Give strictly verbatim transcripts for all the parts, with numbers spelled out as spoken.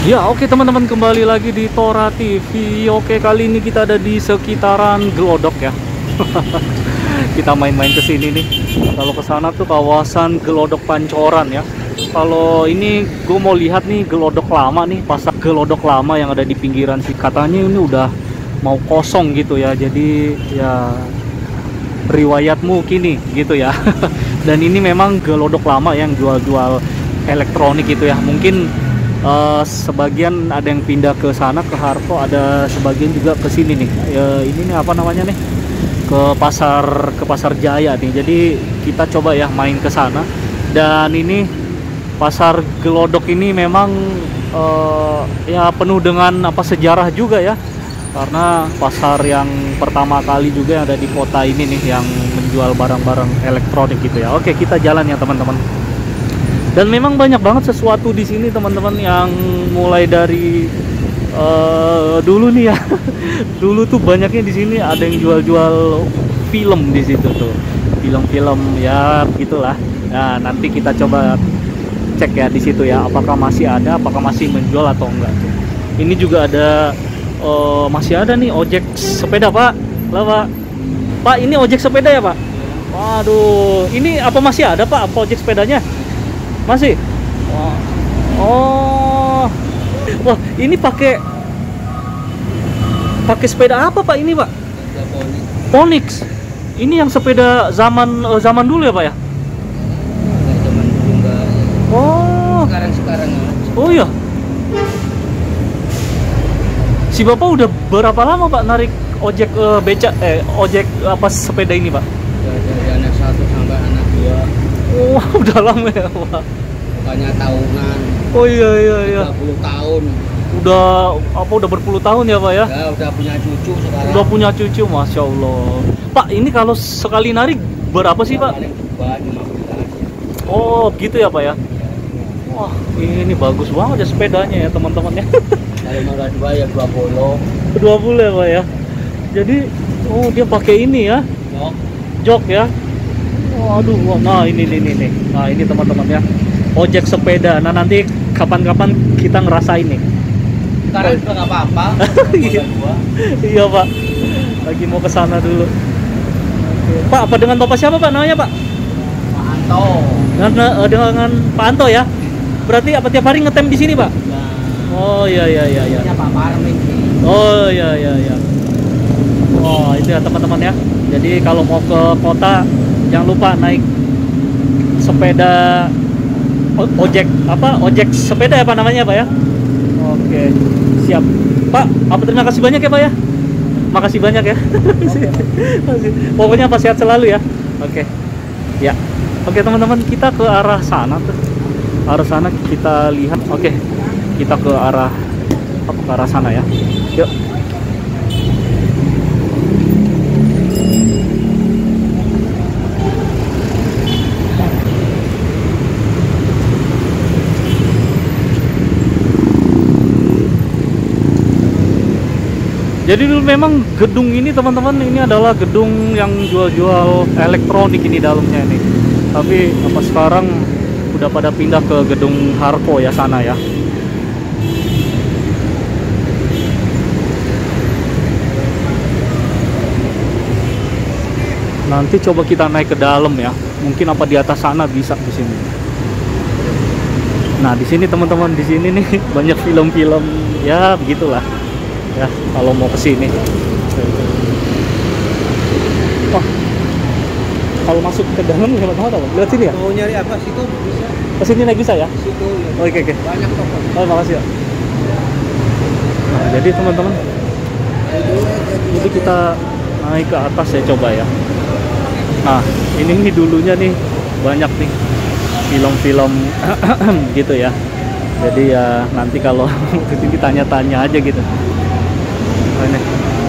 Ya oke teman-teman, kembali lagi di Tora T V. Oke, kali ini kita ada di sekitaran Glodok ya. Kita main-main ke sini nih. Kalau ke sana tuh kawasan Glodok Pancoran ya. Kalau ini gue mau lihat nih Glodok lama nih, pasar Glodok lama yang ada di pinggiran sih. Katanya ini udah mau kosong gitu ya. Jadi ya riwayatmu kini gitu ya. Dan ini memang Glodok lama yang jual-jual elektronik gitu ya. Mungkin Uh, sebagian ada yang pindah ke sana ke Harko, ada sebagian juga ke sini nih. Ya, ini nih apa namanya nih? Ke pasar ke pasar Jaya nih. Jadi kita coba ya main ke sana. Dan ini pasar Glodok ini memang uh, ya penuh dengan apa sejarah juga ya. Karena pasar yang pertama kali juga yang ada di kota ini nih yang menjual barang-barang elektronik gitu ya. Oke, kita jalan ya teman-teman. Dan memang banyak banget sesuatu di sini teman-teman, yang mulai dari uh, dulu nih ya. Dulu tuh banyaknya di sini ada yang jual-jual film di situ tuh. Film-film ya gitulah. Nah, nanti kita coba cek ya di situ ya, apakah masih ada, apakah masih menjual atau enggak tuh. Ini juga ada uh, masih ada nih ojek sepeda, Pak. Lah, Pak. Pak, ini ojek sepeda ya, Pak? Waduh, ini apa masih ada, Pak? Apa ojek sepedanya? Masih? Wah. Oh. Wah, ini pakai pakai sepeda apa, Pak, ini, Pak? Ponix. Ini yang sepeda zaman uh, zaman dulu ya, Pak ya? Zaman dulu enggak. Oh. Sekarang-sekarang aja. Oh iya. Si Bapak udah berapa lama, Pak, narik ojek uh, beca eh ojek apa sepeda ini, Pak? Dari anak satu sampai anak dua. Oh, udah lama ya, Pak. Bukannya tahunan. Oh iya iya iya. tiga puluh tahun. Udah apa udah berpuluh tahun ya, Pak ya? Ya, udah punya cucu sekarang. Udah punya cucu, Masya Allah. Pak, ini kalau sekali narik berapa sih, Pak? Paling cepat lima belas. Oh, gitu ya, Pak ya? Wah, ini bagus banget ya sepedanya ya, teman-teman ya. Kalau mau dua ya dua puluh. dua puluh ya, Pak ya? Jadi, oh dia pakai ini ya? Jok. Jok ya? Waduh, wah, nah ini nih nih nih. Nah, ini teman-teman ya. Ojek sepeda. Nah, nanti kapan-kapan kita ngerasain nih. Sekarang juga nggak apa-apa. Iya. Iya, Pak. Lagi mau ke sana dulu. Oke. Pak, apa dengan Bapak siapa, Pak? Namanya, Pak? Pak Anto. Dengan, eh, dengan Pak Anto ya? Berarti apa tiap hari ngetem di sini, Pak? Nah, Oh, iya iya iya iya. ini Pak Parmin sih. Oh, iya iya iya. Oh, itu ya teman-teman ya. Jadi kalau mau ke kota jangan lupa naik sepeda o- ojek apa? Ojek sepeda ya, Pak, namanya, Pak ya? Oke, siap. Pak, apa terima kasih banyak ya, Pak ya? Makasih banyak ya. Pokoknya Pak sehat selalu ya. Oke. Ya. Oke, teman-teman, kita ke arah sana tuh. Arah sana kita lihat. Oke. Kita ke arah apa, ke arah sana ya. Yuk. Jadi dulu memang gedung ini teman-teman, ini adalah gedung yang jual-jual elektronik ini dalamnya ini. Tapi apa sekarang udah pada pindah ke gedung Harko ya sana ya. Nanti coba kita naik ke dalam ya. Mungkin apa di atas sana bisa di sini. Nah, di sini teman-teman, di sini nih banyak film-film ya begitulah. Ya, kalau mau ke sini. Oh. Kalau masuk ke dalam hebat banget, apa? Lihat sini ya? Mau nyari apa situ bisa? Ke sini naik bisa ya? Situ ya. Oke, oke. Banyak toko. Oh, makasih ya. Nah, jadi teman-teman, jadi kita naik ke atas ya, coba ya. Nah, ini nih dulunya nih banyak nih film-film gitu ya. Jadi ya nanti kalau ke sini tanya-tanya aja gitu. Oh, ini.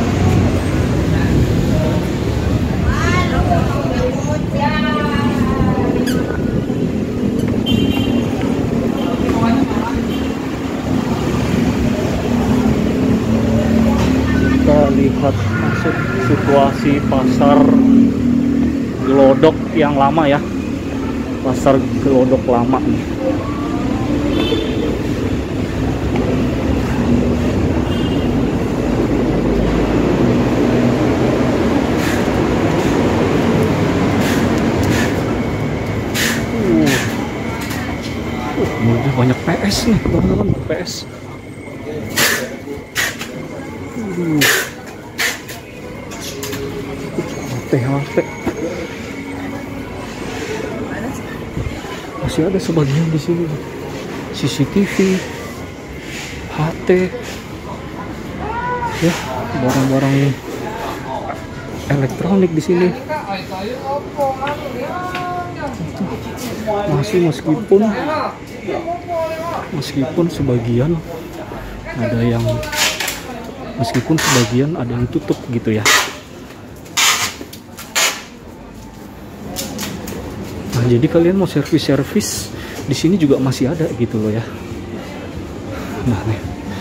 Kita lihat masuk situasi pasar Glodok yang lama ya. Pasar Glodok lama nih. Uh, ini banyak P S nih teman-teman, P S. Uh. H T H T masih ada sebagian di sini. C C T V, H T, ya barang-barang elektronik di sini. Masih meskipun meskipun sebagian ada yang meskipun sebagian ada yang tutup gitu ya. Nah, jadi kalian mau servis-servis di sini juga masih ada gitu loh ya. Nah, nih.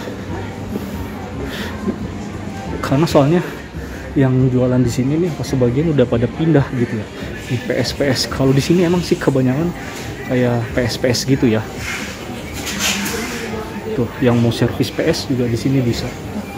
Karena soalnya yang jualan di sini nih pas sebagian udah pada pindah gitu ya. Di P S P S. Kalau di sini emang sih kebanyakan kayak P S P S gitu ya. Tuh, yang mau servis P S juga di sini bisa.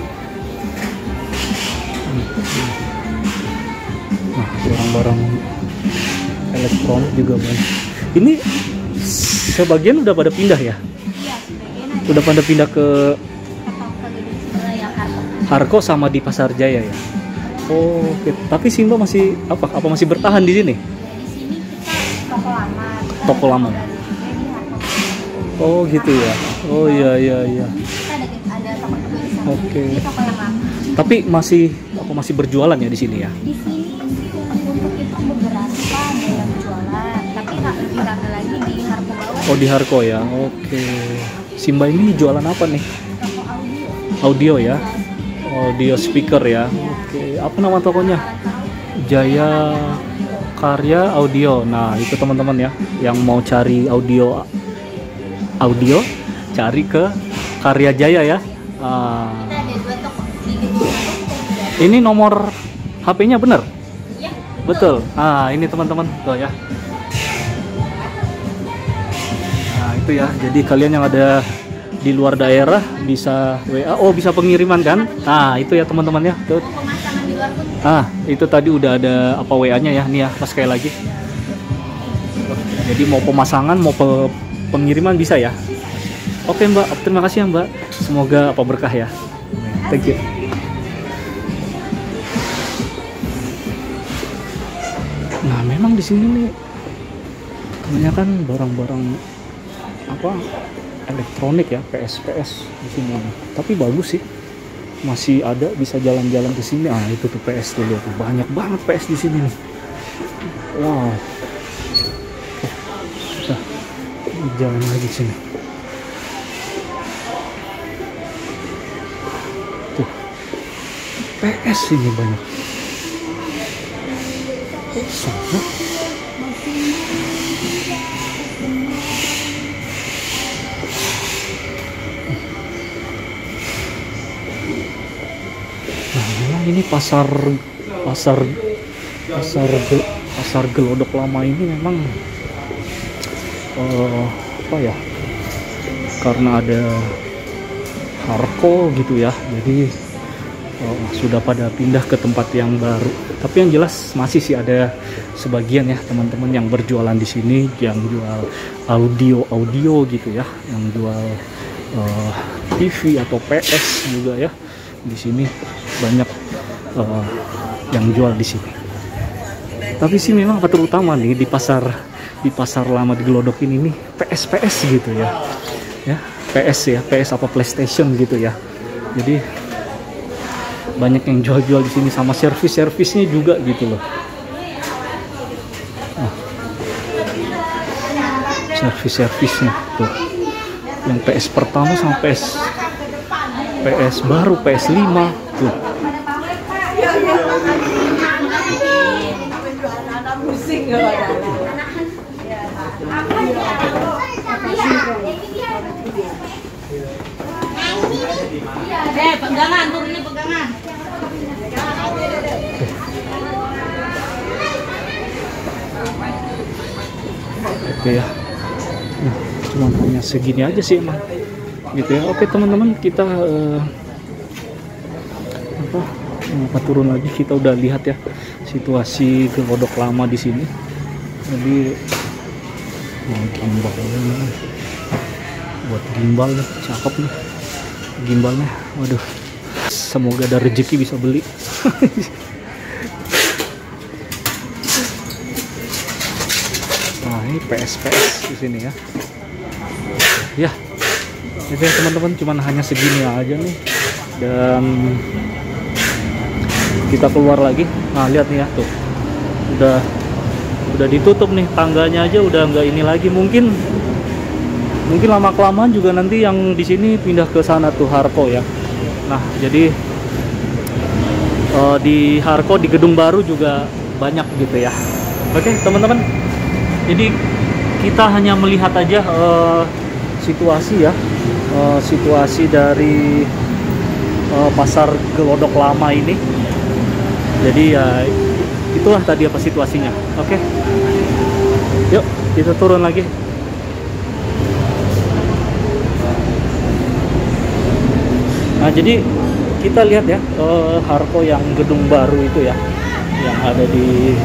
Nah, barang-barang elektronik juga banyak. Ini sebagian udah pada pindah ya? Iya, sebagian Udah pada pindah ke yang Harko. Harko sama di Pasar Jaya ya? Oh, oke. Tapi Simba masih apa? Apa masih bertahan di sini? Di sini kita toko lama. Kita Toko lama. dari di Harko. Oh, gitu ya. Oh, iya iya iya. Kita ada ada toko juga di sana. Oke. Ini toko yang lama. Tapi masih apa masih berjualan ya di sini ya? Di sini untuk itu beberapa ada yang jualan, tapi nggak lebih rame lagi di Harko bawah. Oh, di Harko ya. Oke. Simba ini jualan apa nih? Toko audio. Audio ya. Audio speaker ya. Oke. Apa nama tokonya? Jaya Karya Audio. Nah, itu teman-teman ya yang mau cari audio audio cari ke Karya Jaya ya. Ah. Kita ada dua toko di gedung satu. Ini nomor H P-nya bener? Iya. Betul. Ah, ini teman-teman tuh ya. Nah, itu ya. Jadi kalian yang ada di luar daerah bisa W A. Oh, bisa pengiriman kan? Nah, itu ya teman-teman ya. Tuh. Pemasangan di luar pun. Ah, itu tadi udah ada apa W A-nya ya. Nih ya, pas sekali lagi. Jadi mau pemasangan, mau pe- pengiriman bisa ya. Oke, Mbak. Terima kasih ya, Mbak. Semoga apa berkah ya. Thank you. Nah, memang di sini nih kebanyakan barang-barang apa elektronik ya, P S P S di sini. Tapi bagus sih, masih ada bisa jalan-jalan ke sini. Ah, itu tuh P S tuh lihat tuh, banyak banget P S di sini nih. Wow. Nah, jalan lagi sini. Tuh, P S ini banyak. Sana. Nah, memang ini pasar pasar pasar pasar Gelodok lama ini memang uh, apa ya? Karena ada Harko gitu ya, jadi uh, sudah pada pindah ke tempat yang baru. Tapi yang jelas masih sih ada sebagian ya teman-teman yang berjualan di sini, yang jual audio audio gitu ya, yang jual uh, T V atau P S juga ya. Di sini banyak uh, yang jual di sini. Tapi sih memang terutama nih di pasar di pasar lama di Gelodok ini nih P S P S gitu ya. Ya, P S ya, P S apa PlayStation gitu ya. Jadi banyak yang jual-jual di sini sama servis-servisnya juga gitu loh. Nah, servis-servisnya tuh. Yang P S pertama sama P S P S baru, P S lima tuh. Eh, pegangan tuh ini pegangan. Oke ya. Nah, cuma hanya segini aja sih emang. Gitu ya. Oke teman-teman, kita uh, apa? Apa turun lagi, kita udah lihat ya situasi Gelodok lama di sini. Jadi mau gimana? buat gimbal nih, cakep nih gimbalnya. Waduh, semoga ada rezeki bisa beli. Nah, ini P S P S di sini ya. Ya, jadi teman-teman cuman hanya segini aja nih, dan kita keluar lagi. Nah, lihat nih ya, tuh udah udah ditutup nih, tangganya aja udah nggak ini lagi. Mungkin mungkin lama kelamaan juga nanti yang di sini pindah ke sana tuh, Harko ya. Nah, jadi uh, di Harko di gedung baru juga banyak gitu ya. Oke teman-teman, jadi kita hanya melihat aja uh, situasi ya, uh, situasi dari uh, pasar Gelodok lama ini. Jadi ya itulah tadi apa situasinya. Oke, yuk kita turun lagi. Nah, jadi kita lihat ya uh, Harko yang gedung baru itu ya, yang ada di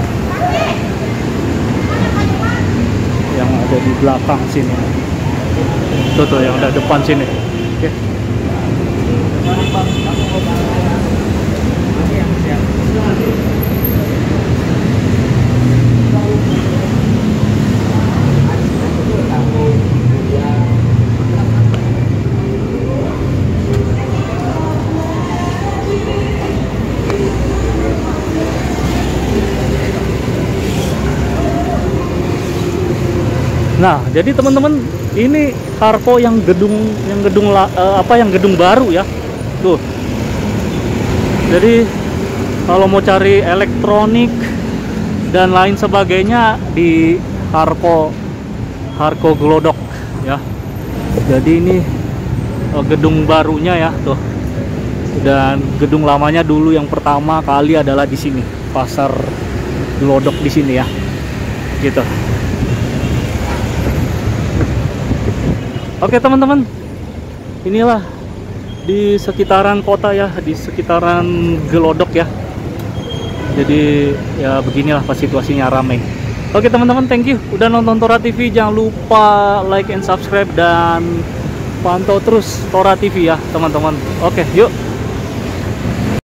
yang ada di belakang sini. Tuh tuh yang ada depan sini. Oke. Nah, jadi teman-teman, ini Harko yang gedung yang gedung uh, apa yang gedung baru ya. Tuh. Jadi kalau mau cari elektronik dan lain sebagainya di Harko Harko Gelodok ya. Jadi ini uh, gedung barunya ya, tuh. Dan gedung lamanya dulu yang pertama kali adalah di sini, Pasar Gelodok di sini ya. Gitu. Oke teman-teman, inilah di sekitaran kota ya, di sekitaran Gelodok ya. Jadi ya beginilah pas situasinya, ramai. Oke teman-teman, thank you udah nonton Tora T V. Jangan lupa like and subscribe dan pantau terus Tora T V ya teman-teman. Oke, yuk.